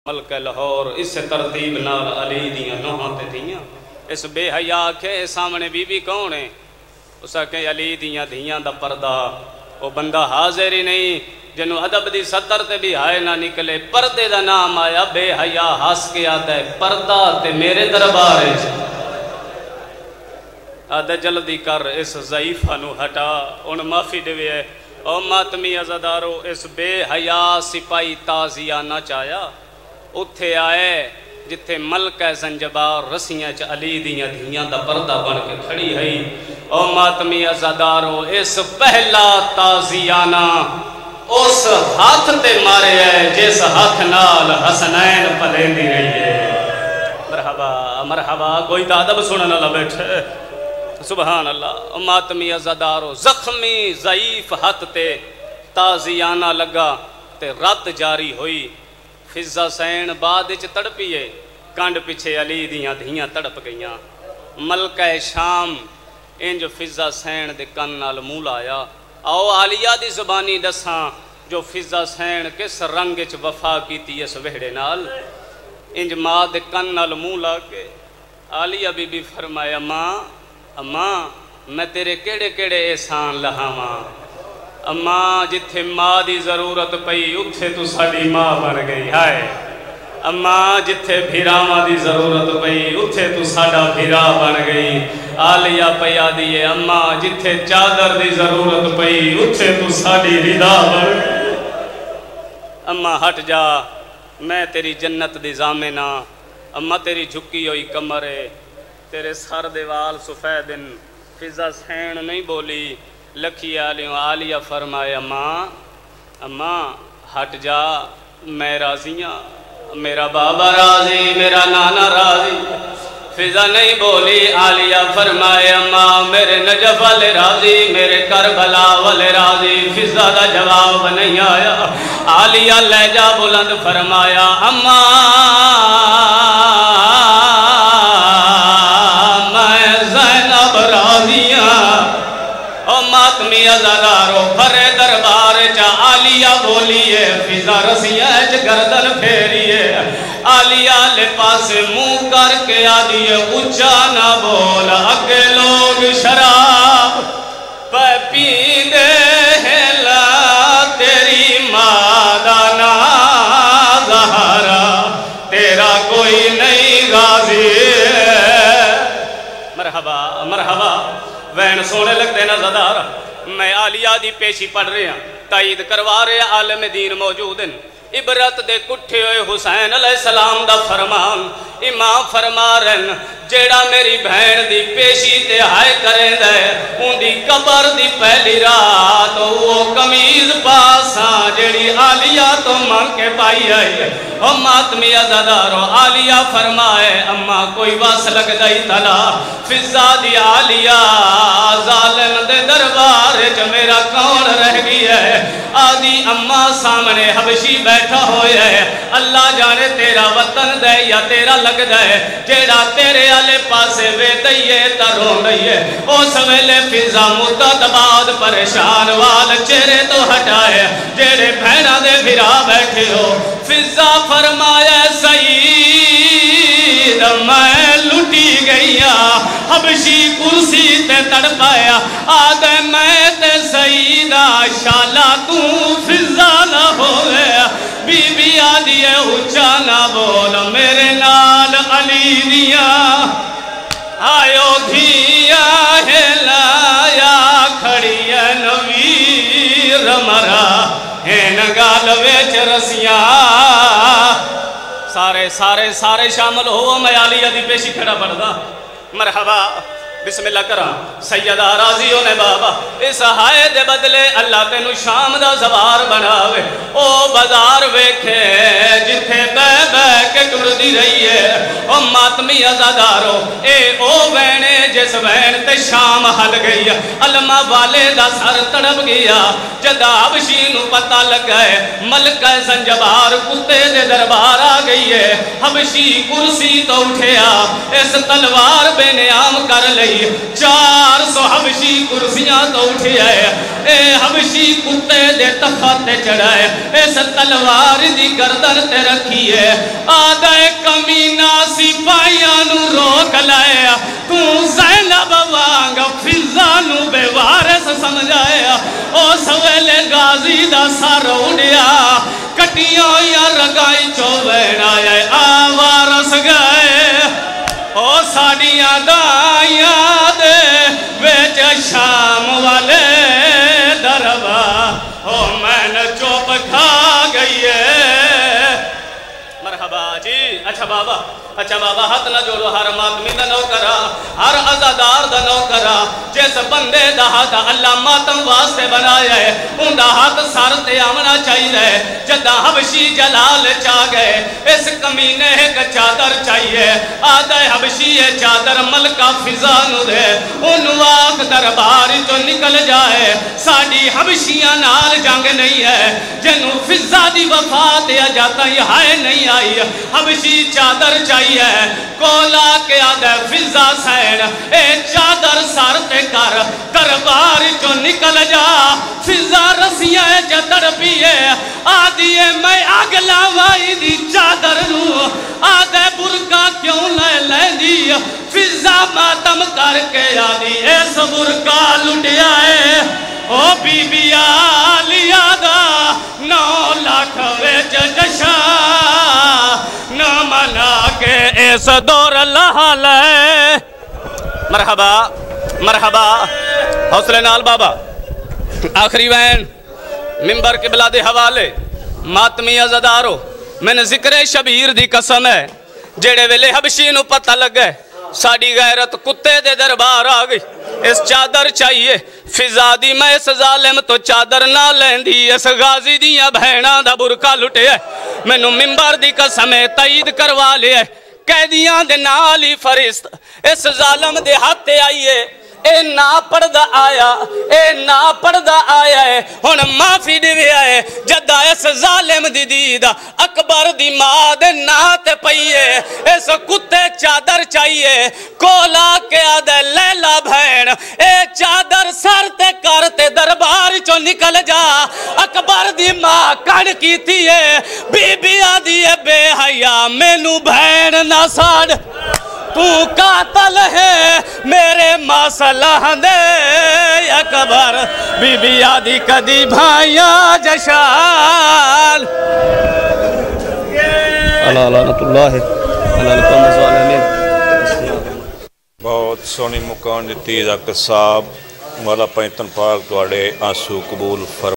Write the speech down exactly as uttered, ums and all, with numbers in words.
ملک لاہور اس ترتیب نال علی دیاں نوہاں تے تھیاں اس بے حیا کے سامنے بی بی کون ہے اس کہ علی دیاں دھیاں دا پردہ وہ بندہ حاضر ہی نہیں جنہوں ادب دی ستر تے بھی ہائے نہ نکلے پردے دا نام آیا بے حیا ہس کے آتا ہے پردہ تے میرے دربار ہے آدھا جلدی کر اس ضعیفہ نو ہٹا ان معافی دوے ہے او ماتمی عزدارو اس بے حیا سپاہی تازیہ نہ چاہیا اتھے آئے جتھے ملکہ زنجبار رسیاں چ علی دیاں دھیاں دا پردہ بن کے کھڑی ہے او ماتمی عزدارو اس پہلا تازیانہ اس ہاتھ تے مارے ہے جس ہاتھ نال حسنین پلین دی رہی ہے مرحبا مرحبا کوئی تعدب سننا نہ بیٹھے سبحان اللہ ماتمی عزدارو زخمی ضعیف ہاتھ تے تازیانہ لگا تے رات جاری ہوئی فضا سین بعد اچ تڑپیے کانڈ پیچھے علی دیاں دھیاں تڑپ گئیاں ملکہ شام انج فضا سین دے کن نال مولا آیا آؤ عالیہ دی زبانی دساں جو فضا سین کس رنگ اچ وفا کیتی اس وہڑے نال انج ماں دے کن نال مولا کے عالیہ بی بی فرمایا ماں اماں میں تیرے کیڑے کیڑے احسان لہاواں اماں جتھے ماں دی ضرورت پئی اتھے تو ساڑی ماں بن گئی ہائے اماں جتھے بھیراواں دی ضرورت پئی اتھے تو ساڑا بھیرا بن گئی عالیہ پیا دیئے اماں جتھے چادر دی ضرورت پئی اتھے تو ساڑی ردا بن گئی اماں ہٹ جا میں تیری جنت دی زامنہ اماں تیری جھکی ہوئی کمرے تیرے سر دیوال سفیدن فضا سین نہیں بولی لکھی آلیوں عالیہ فرمائے اماں اماں ہٹ جا میں راضیاں میرا بابا راضی میرا نانا راضی فضا نہیں بولی عالیہ فرمائے اماں میرے نجف والے راضی میرے کربلا والے راضی فضا دا جواب نہیں آیا عالیہ لہجہ بلند فرمایا اماں ماتمی عزدارو بھرے دربار چا عالیہ بولیے فضا رسیاں چ گردن پھیریے عالیہ لے پاس منہ کر کے آدیے اچھا نہ بول اگے لوگ شراب پہ پیندے ہیں لا تیری مادانا زہارا تیرا کوئی نہیں غازی مرحبا مرحبا وین سونے لگتے نا زدار میں عالیہ دی پیشی پڑھ رہے ہیں تائید کروا رہے عالم دین موجود ہیں عبرت دے کٹھے ہوئے حسین علیہ السلام دا فرمان امام فرما رہن جیڑا میری بہن دی پیشی تے ہائے کریں دے ان دی قبر دی پہلی رات وہ کمیز پاساں جیڑی عالیہ تو مانگ کے پائی آئی او ماتمی عزدارو عالیہ فرمائے اماں کوئی واس لگ دائی تلا فضا دی عالیہ ظالم دے دربار جو میرا کون رہ گئی ہے آدھی اماں سامنے حبشی بیٹھا ہوئے ہے اللہ جانے تیرا وطن دے یا تیرا لگ دے جیڑا تیرے آلے پاسے وے دئیے ترون رہیے او سویلے فضا مدت بعد پریشان وال چہرے تو ہٹائے جیڑے بہنہ دے بھرا بیٹھے ہو فضا فرمایا سید میں لٹی گئیا حبشی کرسی تے تڑپایا آدھے میں تے سیدہ شالا تو فضا نہ ہوئے بی بی آدھی ہے اچھا نہ بول میرے نال علی دیا آئیو دھیا ہے لایا کھڑی ہے نویر مرا ہے نگال ویچ رسیاں سارے سارے سارے شامل ہو میں عالیہ دی پیشی کھڑا پڑھدا مرحبا بسم اللہ کرا سیدہ راضیوں نے بابا اس ہائے دے بدلے اللہ تینو شام دا زبار بناوے او بازار ویکھے جتھے بے بے کے ٹر دی رہی ہے او ماتمی عزدارو اے او وینے جس وین تے شام حل گئی علمہ والے دا سر تڑپ گیا جدا حبشی نو پتہ لگ گئے ملکہ زنجبار کتے دے دربار آ گئی چاہیے حبشی کرسی تو اٹھیا اس تلوار بے نیام کر لئی چار سو حبشی کرسیاں تو اٹھیا اے حبشی کتے دے تخت تے چڑھائے اس تلوار دی گردن تے رکھیے آدھے کمینہ سپاہیاں نو روک لائے تو زینب وانگ فضانو بے وارث سمجھایا او سویلے غازی دا سر اڑیا کٹیاں یا رگائی چوبین آئے آوارس گئے او ساڑیاں دائیاں دے ویچ شام والے دربا او میں نے چوپ کھا گئی ہے مرحبا جی اچھا بابا اچھا بابا ہاتھ نہ جوڑو ہر ماتمی دا نو کرا ہر عزادار دا نو کرا جیسے بندے دا ہاتھ اللہ ماتم واسطے بنایا ہے ان دا ہاتھ سار تے آمنا چاہیے جدہ حبشی جلال چاہ گئے اس کمینے ایک چادر چاہیے آدھے حبشی ہے چادر ملکہ فضانو دے ان واقع دربار جو نکل جائے ساڑی حبشیاں نال جنگ نہیں ہے جنو فضا دی وفات یا جاتا ہی ہائے نہیں آئی حبشی چادر چاہیے کولا کے آدھے فضا سین اے چادر سارتے کر دربار جو نکل جا فضا رسیاں جتر پیے آدھیے میں اگلا وائی دی چادر رو آدھے برکا کیوں لے لے دی فضا ماتم کر کے آدھی ایس برکا لٹیا ہے او بی بی آلی آدھا نو لاکھ ویچ جشا نہ منا کے ایس دور اللہ لے مرحبا مرحبا حوصلے نال بابا آخری وین ممبر کے بلاد حوالے ماتمی عزدارو میں نے ذکر شبیر دی قسم ہے جیڑے ویلے حبشی نو پتہ لگ گئے ساڑی غیرت کتے دے دربار آگئی اس چادر چاہیے فضا دی میں اس ظالم تو چادر نہ لیندی اس غازی دیا بہنہ دا برکا لٹے ہے میں نو ممبر دی قسمیں تائید کروا لے قیدیاں دے نالی فرست اس ظالم دے ہاتھے آئیے اے نا پردہ آیا اے نا پردہ آیا ہے ہن معافی دیوے آئے جدہ اس ظالم دی دید اکبر دی ماں دے نات پئیے اس کتے چادر چاہیے کولا کے آدھے لیلہ بھین اے چادر سرتے کرتے دربار چو نکل جا اکبر دی ماں کن کی تیے بی بی آدھیے بے حیاء مینو بھین نہ ساڑ تو قاتل ہے میرے مسئلہ دے اکبر بی بی آدھی کدی بھائیاں جشان اللہ لعنت اللہ اللہ لکم ظالمین بہت سونی مکان دیتی ذاکر صاحب والا پینتن پاک توڑے آنسو قبول فرمائے